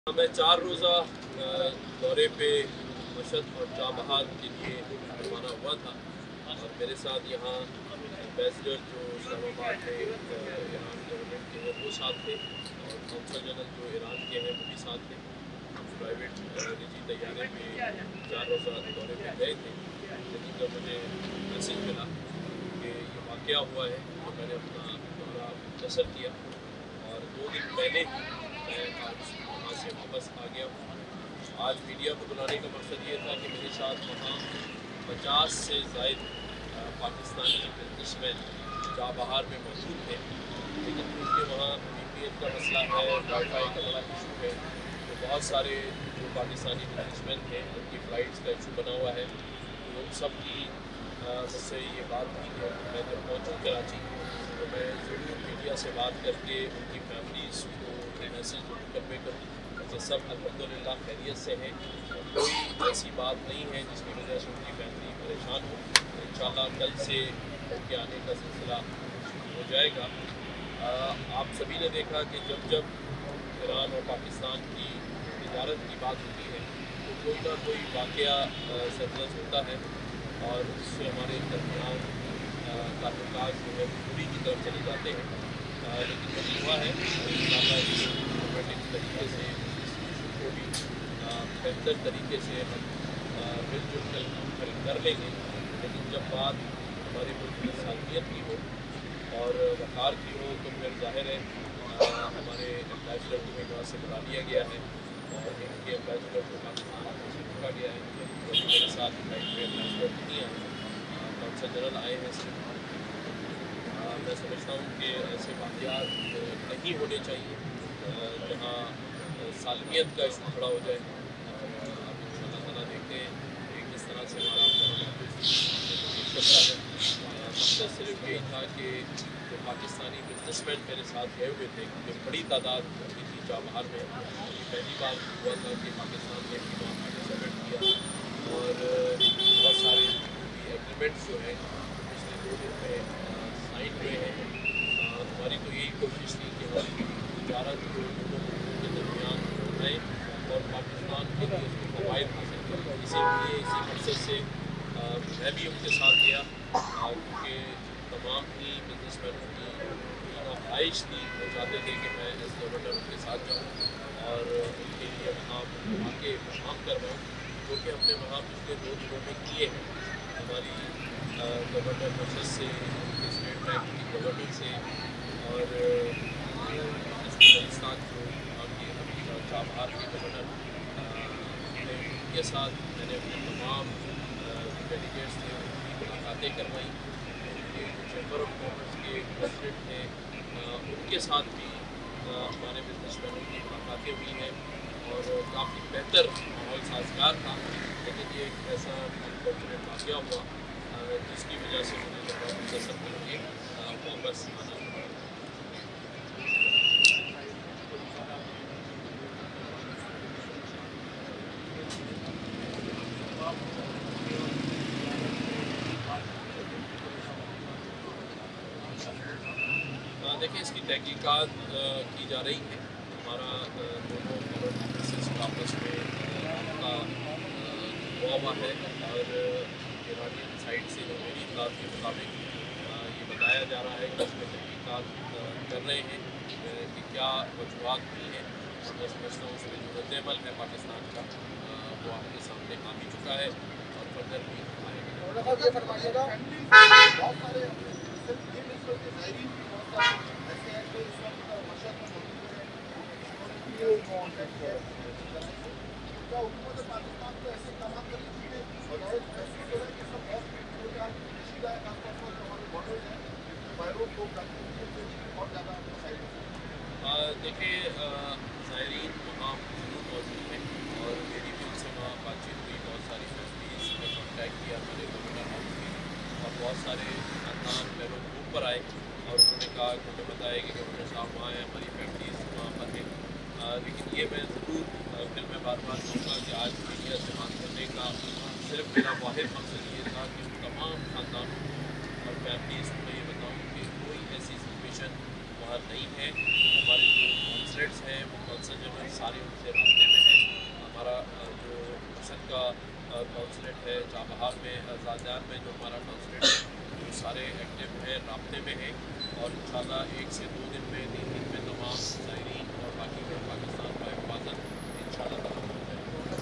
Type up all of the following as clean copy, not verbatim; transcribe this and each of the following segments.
मैं 4 रोज़ा दौरे पे मशहद और चाबहार के लिए रवाना हुआ था और मेरे साथ यहाँ एम्बेसडर जो इस्लामाबाद में ईरान गवर्नमेंट के हैं वो साथ थे और कौंसल जनरल जो ईरान के हैं वो भी साथ थे। प्राइवेट निजी तैयारे में 4 रोज़ा दौरे पे गए थे, लेकिन जब मुझे मैसेज मिला कि ये वाक़या हुआ है तो मैंने अपना दौरा मुख्तसर किया और 2 दिन पहले ही मैं आज वहाँ से वापस आ गया हूँ। आज मीडिया को बुलाने का मकसद ये था कि मेरे साथ वहाँ 50 से ज़ायद पाकिस्तानी बिजनेसमैन चाबहार में मौजूद थे, लेकिन क्योंकि वहाँ VPN का मसला है, वाईफाई का बड़ा इशू है, तो बहुत सारे जो पाकिस्तानी बिजनेसमैन थे उनकी फ़्लाइट्स का इशू बना हुआ है। तो उन सब की मुझसे ये बात थी कि मैं जब पहुँचूँ कराची तो मैं ज़रूर मीडिया से बात करके उनकी फैमिलीज़ को मैसेज कन्वे करूँ कि सब अल्हम्दुलिल्लाह खैरियत से हैं, कोई ऐसी बात नहीं है जिसकी वजह से उनकी फैमिली परेशान हो। तो इंशाअल्लाह कल से उनके आने का सिलसिला हो जाएगा। आप सभी ने देखा कि जब जब ईरान और पाकिस्तान की तिजारत की बात होती है तो कोई ना कोई वाक़या सरजद होता है और उससे हमारे दरमियान ताल्लुकात जो है पूरी की तरफ चले जाते हैं। लेकिन वही हुआ है इंशाअल्लाह तरीके से इस इशू को भी बेहतर तरीके से हम मिलजुल कर कर लेंगे। लेकिन जब बात हमारे मुल्क की सालमियत की हो और वक़ार की हो तो फिर ज़ाहिर है हमारे एम्बेसडर को भी वहाँ से बुला लिया गया है और इनके एम्बेसडर को पाकिस्तान से रखा गया है। तो मेरे साथ फ्लाइट में एम्बेसडर नहीं आए, कौंसल जनरल आए हैं सिर्फ। मैं समझता हूँ कि ऐसे वाक़यात नहीं होने चाहिए जहाँ सालमियत का इशू खड़ा हो जाए। अब इंशाअल्लाह ताला देखते हैं कि किस तरह से हमारा करता है। मकसद सिर्फ यही था कि जो पाकिस्तानी बिजनेसमैन मेरे साथ गए हुए थे, जो बड़ी तादाद की थी चाबहार में, पहली बार हुआ था कि पाकिस्तान ने भी वहाँ पार्टिसिपेट किया और बहुत सारे एग्रीमेंट्स जो है पिछले 2 दिन में साइन हुए हैं। हमारी तो यही कोशिश थी कि हमारी तिजारत जो दोनों मुल्कों के दरमियान है और पाकिस्तान के लिए उसके फ़वाइद हासिल करें। इसीलिए इसी मकसद से मैं भी उनके साथ गया क्योंकि तमाम ही बिजनेसमैनों की ख्वाहिश थी, वो चाहते थे कि मैं एज गवर्नर उनके साथ जाऊँ और उनके लिए वहाँ के काम करवाऊँ, जो कि हमने वहाँ पिछले 2 दिनों में किए हैं। हमारी गवर्नर मशहद से, स्टेट बैंक की गवर्नर से और बलूचिस्तान जो आपकी अभी चाबहार के गवर्नर उनके साथ मैंने अपने तमाम डेलीगेट्स थे उनकी मुलाकातें करवाई। उनके चैम्बर ऑफ कॉमर्स के प्रेसिडेंट थे उनके साथ भी हमारे बिजनेसमैनों की मुलाकातें हुई हैं और काफ़ी बेहतर माहौल साजगार था। लेकिन ये एक ऐसा अनफॉर्चुनेट वाक़या हुआ जिसकी वजह से मुझे दौरा मुख्तसर करके वापस आना पड़ा। देखिए, इसकी तहकीकात की जा रही है। हमारा दोनों फॉरेन ऑफिस आपस में आपका हुआ है और ईरानियन साइड से जो मेरी इत्तलात के मुताबिक ये बताया जा रहा है कि इसमें तहकीकात कर रहे हैं कि क्या वजूहात हुई हैं। मैं समझता हूँ उसमें जो रद्द-ए-अमल है पाकिस्तान का वो आपके सामने आ भी चुका है और फर्दर भी आएगा। देखिए, ज़ायरीन वहाँ ज़रूर मौजूद हैं और मेरी भी उनसे वहाँ बातचीत हुई। बहुत सारी फैमिलीज़ ने कॉन्टैक्ट किया हमारे गवर्नर हाउस में और बहुत सारे खानदान पहले ग्रुप पर आए और उन्होंने कहा कि हमें बताया कि गवर्नर साहब वहाँ हैं, हमारी फैमिलीज़ वहाँ पर हैं। लेकिन ये मैं ज़रूर फिर मैं बार बार कहूँगा कि आज मीडिया से बात करने का सिर्फ मेरा वाहिद मकसद ये था कि तमाम खानदानों और फैमिलीज़ को मैं ये बताऊँ कि कोई ऐसी सिचुएशन वहाँ नहीं है। हमारे जो कॉन्सलेट्स हैं वो कौंसल जनरल सारे उनसे کا کونسلیٹ ہے چابہار میں، زادیان میں جو ہمارا کونسلیٹ ہے وہ سارے ایکٹیو ہیں، رابطے میں ہیں، اور انشاءاللہ 1 سے 2 دن میں 3 دن میں تمام زائرین اور باقی جو پاکستان کا حفاظت انشاءاللہ تمام ہو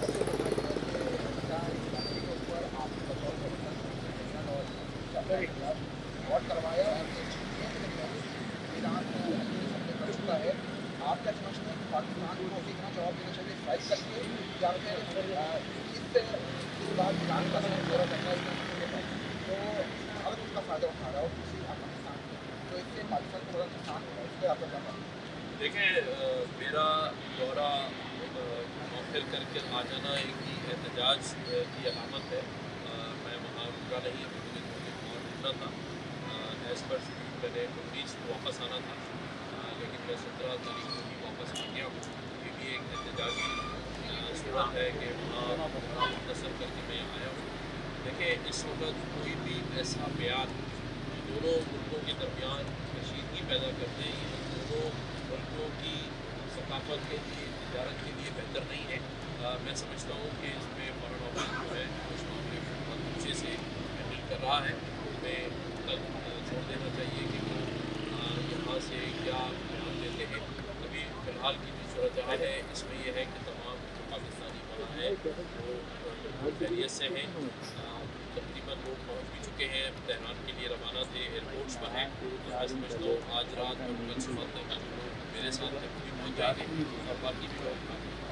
جائے. آپ کا سمجھتے ہیں کہ پاکستان کو اسی طرح جواب دینا چاہیے اسٹرائک کر کے، یا پھر اس بات جان کا دورہ کرنا ہے تو اگر اس کا فائدہ اٹھا رہا ہو کسی افغانستان میں تو اس سے پاکستان کو بڑا نقصان ہوگا، اس پہ آپ کا کیا کہنا ہے؟ دیکھیں میرا دورہ مؤخر کر کے آ جانا ایک ہی احتجاج کی علامت ہے. میں وہاں رکا نہیں، مجھے وہاں رکنا تھا. ایز پر شیڈیول میں نے 19 کو واپس آنا تھا، لیکن میں 17 تاریخ کو ہی واپس آ گیا ہوں. یہ بھی ایک احتجاجی صورت ہے کہ وہاں مختصر کر کے میں آیا ہوں. دیکھیں اس وقت کوئی بھی ایسا بیان دونوں ملکوں کے درمیان کشیدگی پیدا کرتے ہیں، یہ دونوں ملکوں کی ثقافت کے لیے، تجارت کے لیے بہتر نہیں ہے. میں سمجھتا ہوں کہ اس میں فارن آفس جو ہے اس معاملے کو بہت اچھے سے ہینڈل کر رہا ہے. ہمیں تک چھوڑ دینا چاہیے کہ وہ یہاں سے کیا بیان دیتے ہیں. ابھی فی الحال کی جو صورتحال ہے اس میں یہ ہے کہ تمام جو پاکستانی وہاں ہیں وہ خیریت سے ہیں. تقریباً لوگ پہنچ بھی چکے ہیں، تہران کے لیے روانہ تھے، ایئرپورٹس پر ہیں. میں سمجھتا ہوں آج رات اور کل صبح تک لوگ میرے ساتھ تک بھی پہنچ جائیں گے اور باقی بھی لوگ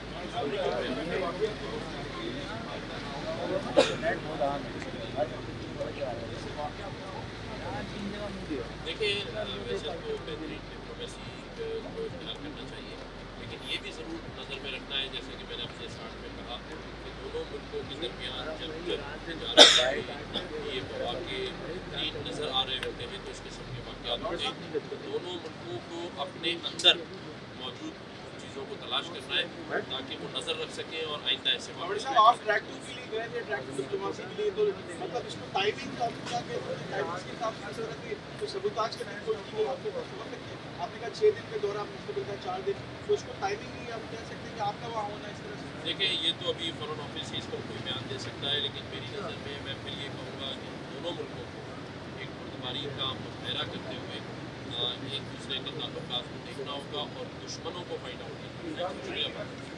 دیکھیں ویسے تو بہترین ڈپلومیسی کو اختیار کرنا چاہیے، لیکن یہ بھی ضرور نظر میں رکھنا ہے جیسے کہ میں نے اپنے اسٹارٹ میں کہا کہ دونوں ملکوں کے درمیان جب تجارت یہ مواقع بہترین نظر آ رہے ہوتے ہیں تو اس قسم کے واقعات ہوتے ہیں. تو دونوں ملکوں کو اپنے اندر موجود چیزوں کو تلاش کرنا ہے تاکہ وہ نظر رکھ سکیں اور آئندہ ایسے آپ ٹریک 2 کے لیے گئے تھے، ٹریک 2 ڈپلومیسی کے لیے، تو مطلب اس میں ٹائمنگ کا کیا کہتے ہیں؟ ٹائمنگ کے حساب سے ضرورت ہے تو سبوتاج کے ٹائم کو کی گئی آپ کو آپ نے کہا 6 دن کے دوران مستقبل کا 4 دن، تو اس کو ٹائمنگ ہی آپ کہہ سکتے ہیں کہ آپ کا وہاں ہونا اس طرح سے؟ دیکھیں یہ تو ابھی فارن آفس ہی اس پر کوئی بیان دے سکتا ہے، لیکن میری نظر میں پھر یہ کہوں گا کہ دونوں ملکوں کو ایک مردماری کا مظاہرہ کرتے ہوئے ایک دوسرے کے تعلقات کو دیکھنا ہوگا اور دشمنوں کو فائنڈ آؤٹ کرنا ہوگا. شکریہ.